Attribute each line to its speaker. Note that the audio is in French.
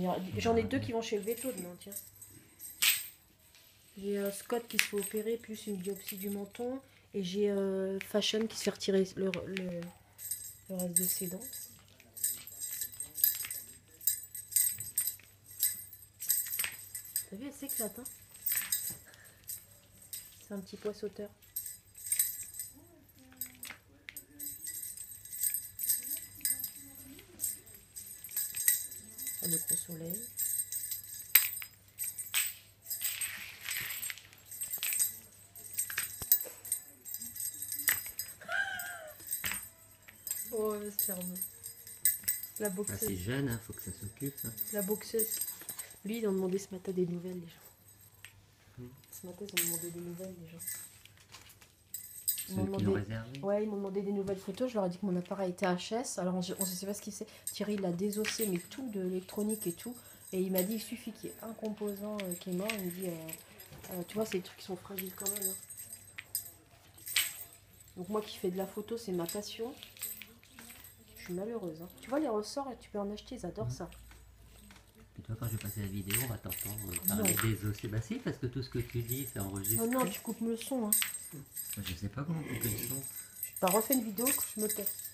Speaker 1: J'en ai deux qui vont chez le veto demain, tiens. J'ai Scott qui se fait opérer, plus une biopsie du menton. Et j'ai Fashion qui se fait retirer le reste de ses dents. T'as vu, elle s'éclate, hein. C'est un petit poissoteur. Le gros soleil. Oh, le sperme. La boxeuse.
Speaker 2: Ah, c'est jeune, hein, faut que ça s'occupe. Hein.
Speaker 1: La boxeuse. Lui, ils ont demandé ce matin des nouvelles, les gens. Ce matin, ils ont demandé des nouvelles, les gens.
Speaker 2: Ceux qui l'ont réservé.
Speaker 1: Ouais, ils m'ont demandé des nouvelles photos. Je leur ai dit que mon appareil était HS. Alors, on ne sait pas ce qu'il sait. Thierry, il a désossé, mais tout de l'électronique et tout. Et il m'a dit, il suffit qu'il y ait un composant qui est mort. Il me dit, tu vois, c'est des trucs qui sont fragiles quand même. Hein. Donc, moi qui fais de la photo, c'est ma passion. Je suis malheureuse. Hein. Tu vois, les ressorts, tu peux en acheter, ils adorent ça.
Speaker 2: Et toi, quand je vais passer la vidéo, on va t'entendre parler des os. Bah si, parce que tout ce que tu dis, c'est enregistré.
Speaker 1: Non, non, tu coupes le son. Hein.
Speaker 2: Je sais pas comment couper le son.
Speaker 1: Bah, refais une vidéo que je me tais.